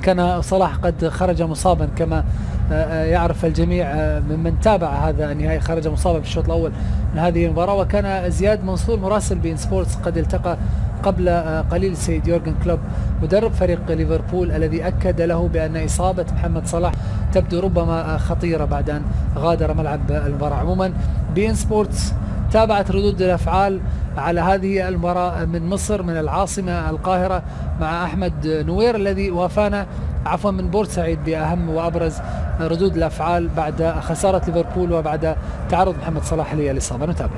كان صلاح قد خرج مصابا كما يعرف الجميع ممن تابع هذا النهائي، خرج مصابا في الشوط الأول من هذه المباراة. وكان زياد منصور مراسل بين سبورتس قد التقى قبل قليل السيد يورجن كلوب مدرب فريق ليفربول، الذي أكد له بأن إصابة محمد صلاح تبدو ربما خطيرة بعد أن غادر ملعب المباراة. عموما بين سبورتس تابعت ردود الأفعال على هذه المباراة من مصر، من العاصمة القاهرة، مع أحمد نوير الذي وافانا من بورسعيد بأهم وأبرز ردود الأفعال بعد خسارة ليفربول وبعد تعرض محمد صلاح للإصابة. نتابع.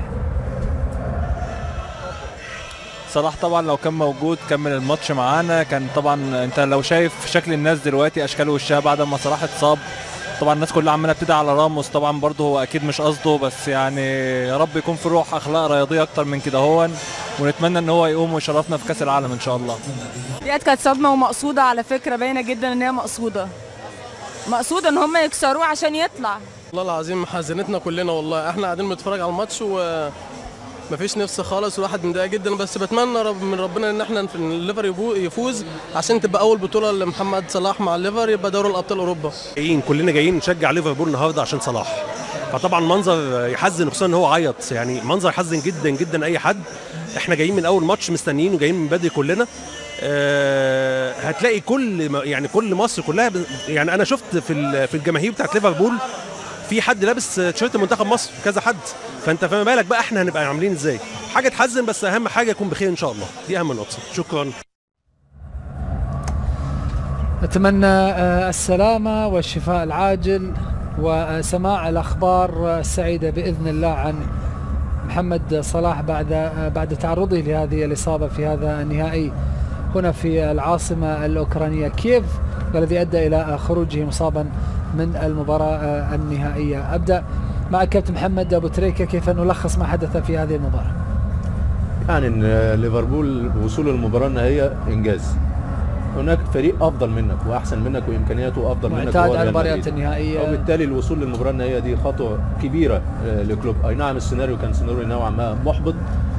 صلاح طبعا لو كان موجود كمل الماتش معانا، كان طبعا انت لو شايف شكل الناس دلوقتي اشكال وشها بعد ما صلاح اتصاب، طبعا الناس كلها عماله بتدعي على راموس، طبعا برضه هو اكيد مش قصده، بس يعني يا رب يكون في روح اخلاق رياضيه اكتر من كده هون، ونتمنى ان هو يقوم ويشرفنا في كاس العالم ان شاء الله. دي كانت صدمه ومقصوده على فكره، باينه جدا ان هي مقصوده ان هم يكسروه عشان يطلع. والله العظيم حزنتنا كلنا، والله احنا قاعدين بنتفرج على الماتش ومفيش نفس خالص، والواحد متضايق جدا، بس بتمنى من ربنا ان احنا الليفر يفوز عشان تبقى اول بطوله لمحمد صلاح مع الليفر، يبقى دوري الابطال اوروبا. كلنا جايين نشجع ليفربول النهارده عشان صلاح، فطبعا منظر يحزن، خصوصا ان هو عيط، يعني منظر يحزن جدا جدا اي حد. احنا جايين من اول ماتش مستنيين وجايين من بدري كلنا. هتلاقي كل مصر كلها، يعني انا شفت في الجماهير بتاعت ليفربول في حد لابس تيشيرت منتخب مصر، كذا حد، فانت فما بالك بقى احنا هنبقى عاملين ازاي. حاجه تحزن، بس اهم حاجه يكون بخير ان شاء الله، دي اهم نقطه. شكرا. نتمنى السلامه والشفاء العاجل وسماع الاخبار السعيده باذن الله عن محمد صلاح بعد تعرضه لهذه الاصابه في هذا النهائي هنا في العاصمه الاوكرانيه كييف، والذي ادى الى خروجه مصابا من المباراة النهائية. أبدأ مع كابتن محمد أبو تريكة، كيف نلخص ما حدث في هذه المباراة؟ يعني إن ليفربول وصول المباراة النهائية إنجاز. هناك فريق أفضل منك وأحسن منك وإمكانياته أفضل منك، معتاد على المباريات النهائية، وبالتالي الوصول للمباراة النهائية دي خطوة كبيرة لكلوب. أي نعم السيناريو كان سيناريو نوعا ما محبط،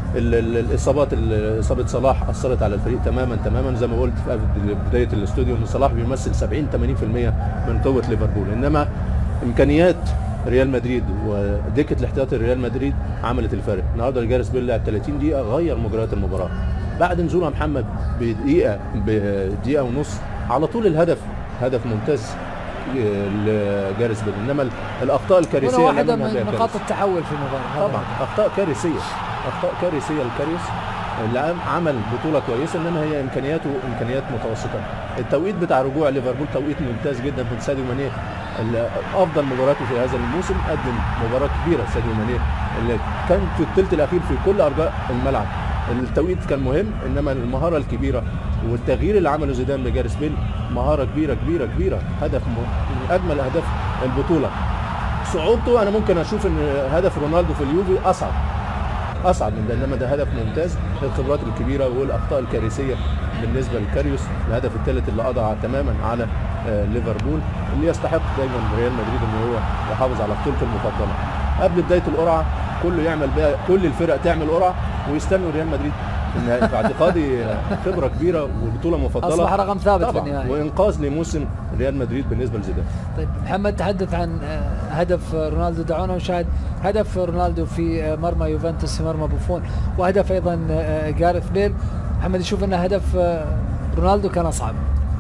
إصابة صلاح أثرت على الفريق تماما زي ما قلت في بداية الاستوديو، ان صلاح بيمثل 70-80% من قوة ليفربول، انما امكانيات ريال مدريد ودكة الاحتياطي ريال مدريد عملت الفرق. النهارده جاريث بيل لعب 30 دقيقة غير مجريات المباراة، بعد نزول محمد بدقيقة ونص على طول الهدف، هدف ممتاز لجاريث بيل. انما الاخطاء الكارثيه واحده من نقاط التحول في المباراه، طبعا اخطاء كارثيه للكاريوس، اللي عمل بطوله كويسه، انما هي امكانياته امكانيات متوسطه. التوقيت بتاع رجوع ليفربول توقيت ممتاز جدا من ساديو ماني، افضل مباراته في هذا الموسم، قدم مباراه كبيره ساديو ماني اللي كان في الثلث الاخير في كل ارجاء الملعب. التوقيت كان مهم، انما المهاره الكبيره والتغيير اللي عمله زيدان لجاريث بيل مهاره كبيره، هدف من اجمل اهداف البطوله. صعوبته انا ممكن اشوف ان هدف رونالدو في اليوفي اصعب من ده، انما ده هدف ممتاز. الخبرات الكبيره والاخطاء الكارثيه بالنسبه لكاريوس، الهدف الثالث اللي قضى تماما على ليفربول، اللي يستحق دايما ريال مدريد ان هو يحافظ على بطولته المفضله. قبل بدايه القرعه كله يعمل بقى، كل الفرق تعمل قرعه ويستنوا ريال مدريد في النهائي. في اعتقادي خبره كبيره وبطوله مفضله، اصبح رقم ثابت في النهائي وانقاذ لموسم ريال مدريد بالنسبه لزيدان. طيب محمد، تحدث عن هدف رونالدو، دعونا نشاهد هدف رونالدو في مرمى يوفنتوس في مرمى بوفون، وهدف ايضا جاريث بيل. محمد يشوف ان هدف رونالدو كان اصعب.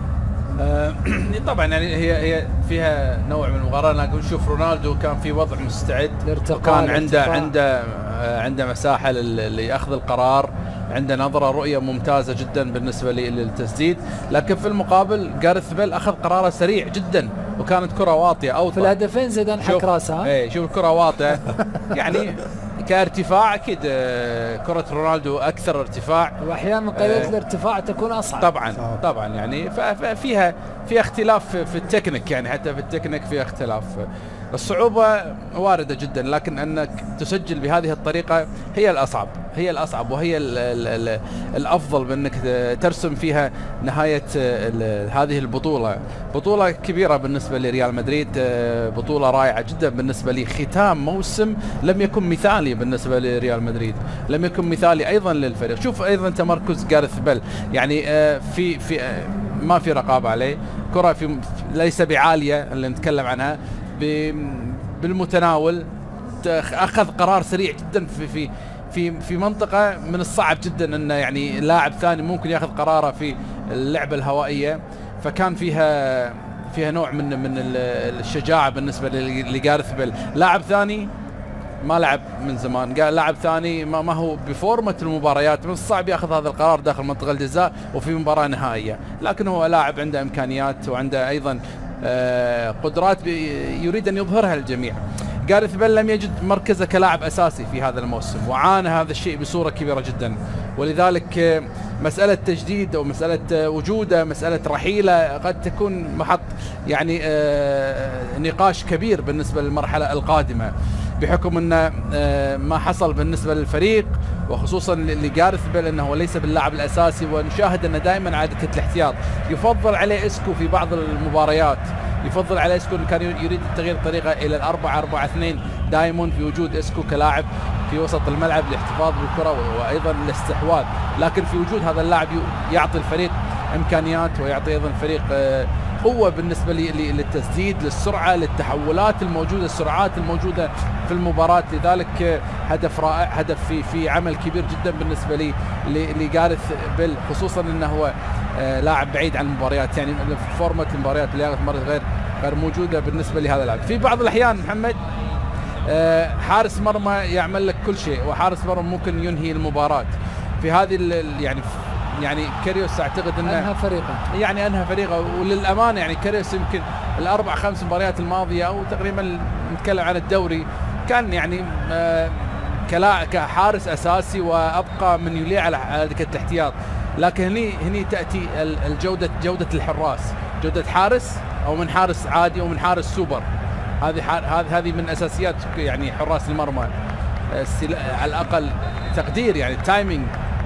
طبعا يعني هي فيها نوع من المقارنه، لكن نشوف رونالدو كان في وضع مستعد، وكان عنده مساحه لأخذ القرار، عنده نظره رؤيه ممتازه جدا بالنسبه للتسديد، لكن في المقابل جاريث بيل اخذ قراره سريع جدا، وكانت كره واطيه اوطى في الهدفين. زيدان حك راسها، اي شوف الكره واطيه يعني كارتفاع اكيد كره رونالدو اكثر ارتفاع، واحيانا قيادة الارتفاع تكون اصعب. طبعا يعني فيها اختلاف في التكنيك، يعني حتى في التكنيك فيها اختلاف. الصعوبة واردة جدا، لكن أنك تسجل بهذه الطريقة هي الأصعب وهي الأفضل بأنك ترسم فيها نهاية هذه البطولة. بطولة كبيرة بالنسبة لريال مدريد، بطولة رائعة جدا بالنسبة لي، ختام موسم لم يكن مثالي بالنسبة لريال مدريد، لم يكن مثالي أيضا للفريق. شوف أيضا تمركز جاريث بيل، يعني في ما في رقابة عليه، كره ليس بعاليه اللي نتكلم عنها، بالمتناول. اخذ قرار سريع جدا في منطقه من الصعب جدا ان يعني لاعب ثاني ممكن ياخذ قراره في اللعبه الهوائيه، فكان فيها نوع من الشجاعه بالنسبه لجارث بيل. لاعب ثاني ما لعب من زمان، قال لاعب ثاني ما هو بفورمة المباريات، من الصعب ياخذ هذا القرار داخل منطقة الجزاء وفي مباراة نهائية، لكن هو لاعب عنده إمكانيات وعنده أيضا قدرات يريد أن يظهرها للجميع. جارث بيل لم يجد مركزه كلاعب أساسي في هذا الموسم، وعانى هذا الشيء بصورة كبيرة جدا، ولذلك مسألة تجديد أو مسألة وجوده، مسألة رحيله قد تكون محط يعني نقاش كبير بالنسبة للمرحلة القادمة، بحكم أن ما حصل بالنسبة للفريق وخصوصا لجارث بيل أنه ليس باللاعب الأساسي، ونشاهد أنه دائما على دكة الاحتياط. يفضل عليه إسكو في بعض المباريات، يفضل على إسكو كان يريد التغيير الطريقة إلى 4-4-2 دائما في وجود إسكو كلاعب في وسط الملعب للاحتفاظ بالكرة وأيضا الاستحواذ، لكن في وجود هذا اللاعب يعطي الفريق إمكانيات ويعطي أيضا الفريق قوة بالنسبة للتسديد، للسرعة، للتحولات الموجودة، السرعات الموجودة في المباراة. لذلك هدف رائع، هدف في عمل كبير جدا بالنسبة لجارث بيل، خصوصا أنه هو لاعب بعيد عن المباريات، يعني فورمة المباريات اللي مرة غير موجودة بالنسبة لهذا اللاعب. في بعض الأحيان محمد حارس مرمى يعمل لك كل شيء، وحارس مرمى ممكن ينهي المباراة. في هذه يعني كاريوس اعتقد انه انهى فريقه وللامانه يعني كاريوس يمكن ال4-5 مباريات الماضيه او تقريبا نتكلم عن الدوري كان يعني كحارس اساسي وابقى من يليه على دكه الاحتياط، لكن هني تاتي جوده الحراس، جوده حارس او من حارس عادي او من حارس سوبر. هذه من اساسيات يعني حراس المرمى، على الاقل تقدير يعني التايمينج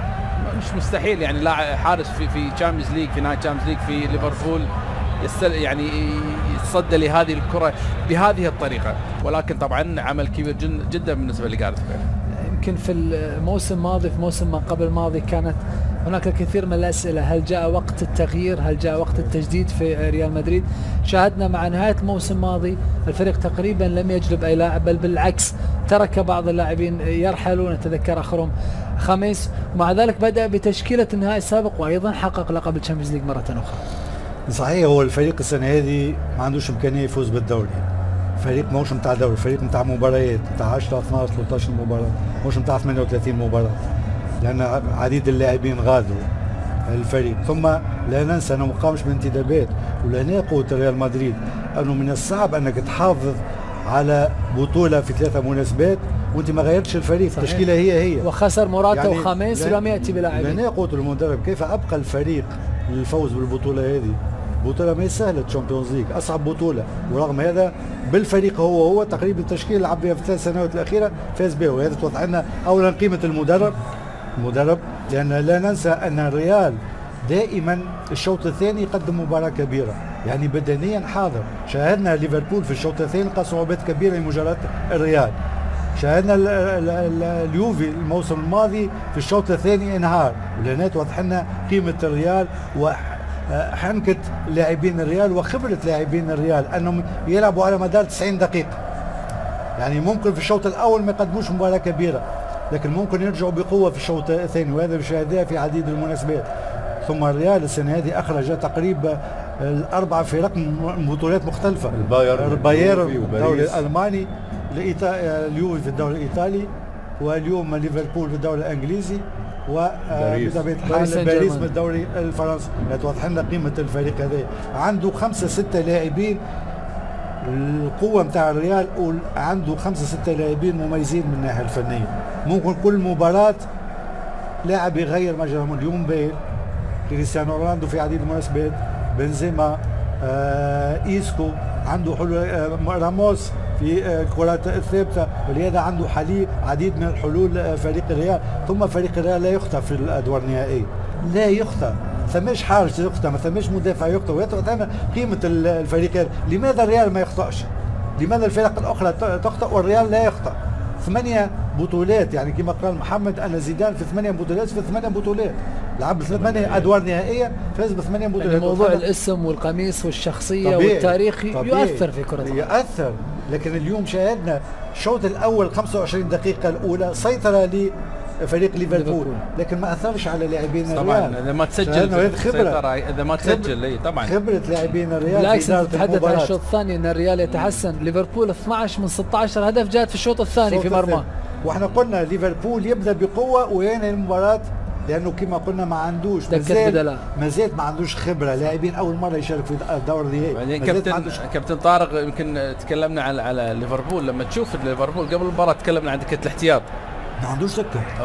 مش مستحيل يعني لاعب حارس في تشامبيونز ليج، في نهائي تشامبيونز ليج في ليفربول يعني يتصدى لهذه الكرة بهذه الطريقة، ولكن طبعا عمل كبير جدا بالنسبة لجارث بيل. يمكن في الموسم الماضي، في موسم ما قبل الماضي، كانت هناك الكثير من الأسئلة: هل جاء وقت التغيير؟ هل جاء وقت التجديد في ريال مدريد؟ شاهدنا مع نهاية الموسم الماضي الفريق تقريبا لم يجلب أي لاعب، بل بالعكس ترك بعض اللاعبين يرحلون، نتذكر آخرهم خميس، ومع ذلك بدأ بتشكيلة النهائي السابق وأيضا حقق لقب الشامبيونز ليج مرة أخرى. صحيح، هو الفريق السنة هذه ما عندوش إمكانية يفوز بالدوري، فريق موش متاع دوري، فريق متاع مباريات متاع 10 12 13 مباراة، موش متاع 38 مباراة، لأن عديد اللاعبين غادروا الفريق. ثم لا ننسى أنه مقامش من انتدابات، ولهنا قوة ريال مدريد أنه من الصعب أنك تحافظ على بطولة في 3 مناسبات وانت ما غيرتش الفريق، التشكيله هي وخسر موراتا يعني وخامس ولم ياتي بلاعبين. لهنا قوة المدرب كيف ابقى الفريق للفوز بالبطوله هذه. بطوله ما سهله، تشامبيونز ليج اصعب بطوله، ورغم هذا بالفريق هو تقريبا التشكيله اللي لعب بها في ال3 سنوات الاخيره فاز بها، وهذا توضح لنا اولا قيمه المدرب، لان لا ننسى ان الريال دائما الشوط الثاني يقدم مباراه كبيره، يعني بدنيا حاضر. شاهدنا ليفربول في الشوط الثاني لقى صعوبات كبيره لمجرد الريال. شاهدنا اليوفي الموسم الماضي في الشوط الثاني انهار، ولهنا توضح لنا قيمه الريال وحنكه لاعبين الريال وخبره لاعبين الريال انهم يلعبوا على مدار 90 دقيقه. يعني ممكن في الشوط الاول ما يقدموش مباراه كبيره، لكن ممكن يرجعوا بقوه في الشوط الثاني، وهذا بشاهدناه في عديد المناسبات. ثم الريال السنه هذه اخرج تقريبا 4 فرق من بطولات مختلفه: البايرن في الدوري الالماني، اليوفي في الدوري الايطالي، واليوم ليفربول في الدوري الانجليزي، وبطبيعه الحال باريس في الدوري الفرنسي. توضح لنا قيمه الفريق هذا. عنده 5-6 لاعبين، القوه نتاع الريال عنده 5-6 لاعبين مميزين من الناحيه الفنيه. ممكن كل مباراه لاعب يغير مجرى. اليوم باين كريستيانو رونالدو في عديد المناسبات، بنزيما، إيسكو، عنده حلول، راموس في الكرات الثابته، ولهذا عنده عديد من الحلول فريق الريال. ثم فريق الريال لا يخطئ في الادوار النهائيه، لا يخطئ، ثماش حارس يخطئ، ما ثماش مدافع يخطئ، وهذا قيمه الفريق هذا. لماذا الريال ما يخطئش؟ لماذا الفرق الاخرى تخطئ والريال لا يخطئ؟ 8 بطولات، يعني كما قال محمد ان زيدان في 8 بطولات في 8 بطولات، لعب 8 ادوار نهائيه، فاز ب8 بطولات. يعني موضوع الاسم والقميص والشخصيه والتاريخ يؤثر في كره القدم. يؤثر، لكن اليوم شاهدنا الشوط الاول 25 دقيقه الاولى سيطره لفريق ليفربول، لكن ما اثرش على لاعبين الريال. طبعا اذا ما تسجل خبره، اذا ما تسجل اي طبعا خبره لاعبين الريال. بالعكس تتحدث عن الشوط الثاني ان الريال يتحسن. ليفربول 12 من 16 هدف جات في الشوط الثاني في مرماه، واحنا قلنا ليفربول يبدا بقوه وينهي المباراه، لانه كما قلنا ما عندوش ما زالت ما عندوش خبره، لاعبين اول مره يشارك في دور النهائي. بعدين كابتن طارق يمكن تكلمنا على ليفربول، لما تشوف ليفربول قبل المباراه تكلمنا عن دكه الاحتياط، ما عندوش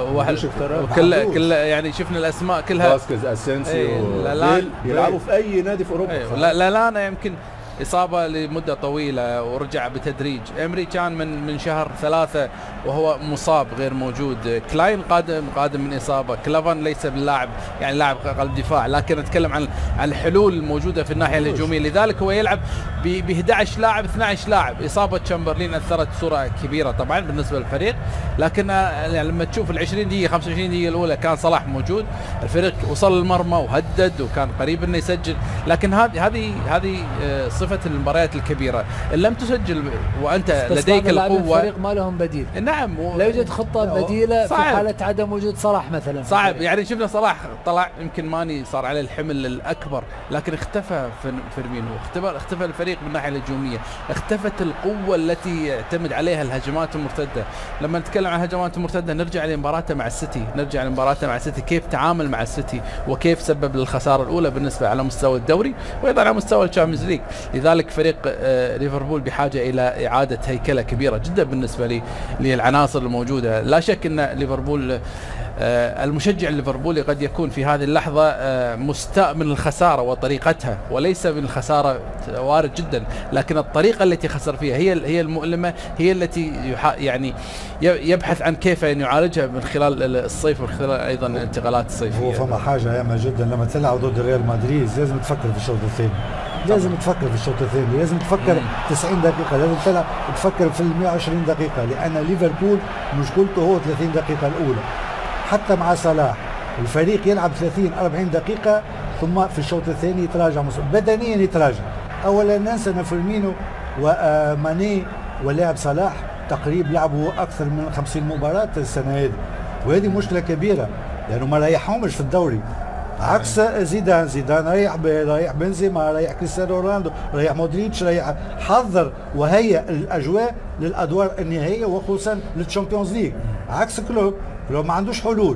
دكه، كل يعني شفنا الاسماء كلها فاسكيز اسينسيو يلعبوا في اي نادي في اوروبا. لا انا يمكن إصابة لمدة طويلة ورجع بتدريج. إمري كان من شهر 3 وهو مصاب غير موجود. كلاين قادم من إصابة. كلافان ليس باللاعب يعني لاعب قلب دفاع، لكن نتكلم عن الحلول الموجودة في الناحية الهجومية، لذلك هو يلعب ب 11 لاعب 12 لاعب. إصابة تشامبرلين أثرت بصورة كبيرة طبعا بالنسبة للفريق، لكن يعني لما تشوف ال 20 دقيقة 25 دقيقة الأولى كان صلاح موجود، الفريق وصل للمرمى وهدد وكان قريب إنه يسجل، لكن هذه صفة المباريات الكبيرة ان لم تسجل وانت لديك القوة. الفريق ما لهم بديل. نعم لا يوجد خطة بديلة في حالة عدم وجود صلاح مثلا. صعب يعني شفنا صلاح طلع يمكن ماني صار عليه الحمل الأكبر، لكن اختفى فيرمينو، اختفى الفريق من الناحية الهجومية، اختفت القوة التي يعتمد عليها الهجمات المرتدة. لما نتكلم عن الهجمات المرتدة نرجع لمباراته مع السيتي، كيف تعامل مع السيتي وكيف سبب للخسارة الأولى بالنسبة على مستوى الدوري وأيضا على مستوى الشامبيونز ليج. لذلك فريق ليفربول بحاجة إلى إعادة هيكلة كبيرة جدا بالنسبة للعناصر الموجودة. لا شك أن ليفربول المشجع الليفربولي قد يكون في هذه اللحظة مستاء من الخسارة وطريقتها، وليس من الخسارة، وارد جدا، لكن الطريقة التي خسر فيها هي المؤلمة، هي التي يعني يبحث عن كيف أن يعالجها من خلال الصيف ومن خلال أيضا الانتقالات الصيفية. هو فما حاجة هامة جدا لما تلعب ضد ريال مدريد لازم تفكر في الشوط الثاني، لازم تفكر في الشوط الثاني، لازم تفكر 90 دقيقة، لازم تفكر في 120 دقيقة، لأن ليفربول مشكلته هو 30 دقيقة الأولى. حتى مع صلاح الفريق يلعب 30-40 دقيقة ثم في الشوط الثاني يتراجع بدنيا، يتراجع. أولا ننسى أن فيرمينو وماني ولاعب صلاح تقريبا لعبوا أكثر من 50 مباراة السنة هذه، وهذه مشكلة كبيرة لأنه ما ريحهمش في الدوري، عكس زيدان ريح بنزيما، ريح كريستيانو رونالدو، ريح مودريتش، ريح حضر وهيئ الاجواء للادوار النهائيه وخصوصا للتشامبيونز ليج، عكس كلوب ما عندوش حلول.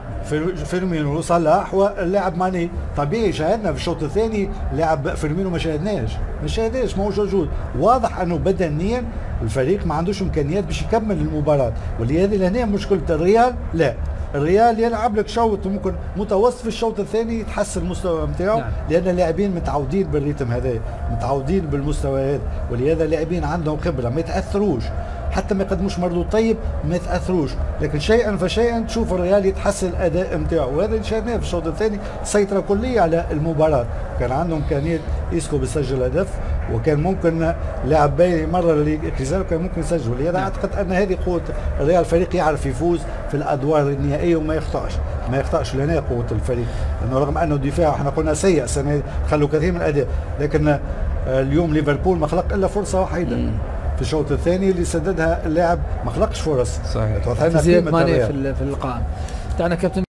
فيرمينو وصلاح واللاعب ماني طبيعي شاهدنا في الشوط الثاني لاعب فيرمينو ما شاهدناش ما هوش موجود، واضح انه بدنيا الفريق ما عندوش امكانيات باش يكمل المباراه، ولهذا لهنا مشكله الريال. لا الريال يلعب لك شوط ممكن متوسط، في الشوط الثاني يتحسن المستوى نتاعو، نعم. لان اللاعبين متعودين بالريتم هذا، متعودين بالمستوى هذا، ولهذا اللاعبين عندهم خبره ما يتاثروش، حتى ما يقدموش مردود طيب ما يتاثروش، لكن شيئا فشيئا تشوف الريال يتحسن الاداء نتاعو، وهذا اللي شاهدناه في الشوط الثاني، سيطره كليه على المباراه، كان عندهم امكانيه يسكو بيسجل هدف، وكان ممكن لاعب باين مره لكريزالو كان ممكن يسجل، ولهذا اعتقد ان هذه قوه الريال، فريق يعرف يفوز في الادوار النهائيه وما يخطاش لهنا قوه الفريق، لانه رغم انه الدفاع احنا قلنا سيء السنه خلوا كثير من الاداء، لكن اليوم ليفربول ما خلق الا فرصه وحيده في الشوط الثاني اللي سددها اللاعب، ما خلقش فرص. صحيح. زياد ماني في القائمه تاعنا كابتن.